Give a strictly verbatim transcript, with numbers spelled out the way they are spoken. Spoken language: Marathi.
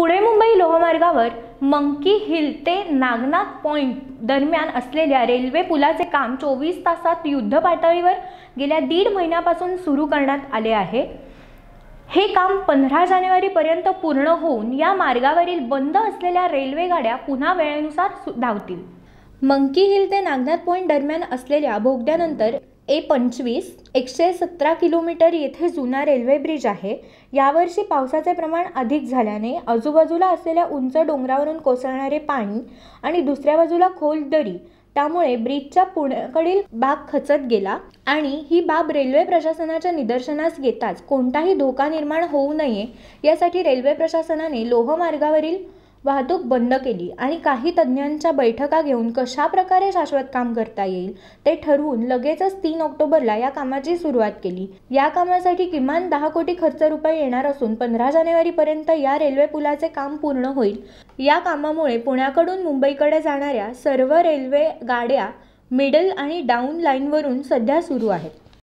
पुणे मुंबई लोहमार्गावर मंकी हिल ते नागनाथ पॉइंट दरम्यान असलेल्या रेल्वे पुलाचे काम चोवीस तासात युद्धपातळीवर गेल्या दीड महिन्यापासून सुरू करण्यात आले आहे। हे काम पंधरा जानेवारी पर्यंत पूर्ण होऊन या मार्गावरील बंद असलेल्या रेल्वे गाड्या पुन्हा वेळेनुसार धावतील। मंकी हिल ते नागनाथ पॉइंट दरम्यान असलेल्या बोगद्यानंतर ए पंचवीस एकशे सतरा किलोमीटर येथे जुना रेल्वे ब्रिज आहे। यावर्षी पावसाचे प्रमाण अधिक झाल्याने आजूबाजूला असलेल्या उंच डोंगरावरून कोसळणारे पाणी आणि दुसऱ्या बाजूला खोल दरी त्यामुळे ब्रिजच्या पुढील भाग खचत गेला आणि ही बाब रेल्वे प्रशासनाच्या निदर्शनास येताच कोणताही धोका निर्माण होऊ नये यासाठी रेल्वे प्रशासनाने लोहमार्गावरील वाहतूक बंद केली आणि काही तज्ञांच्या बैठका घेऊन कशा प्रकारे शाश्वत काम करता येईल ते ठरवून लगेचच तीन ऑक्टोबरला या कामाची सुरुवात केली। या कामासाठी किमान दहा कोटी खर्च रुपये येणार असून पंधरा जानेवारी पर्यंत या रेल्वे पुलाचे काम पूर्ण होईल। या कामामुळे पुण्याकडून मुंबईकडे जाणाऱ्या सर्व रेल्वे गाड्या मिडल आणि डाऊन लाईनवरून सध्या सुरू आहेत।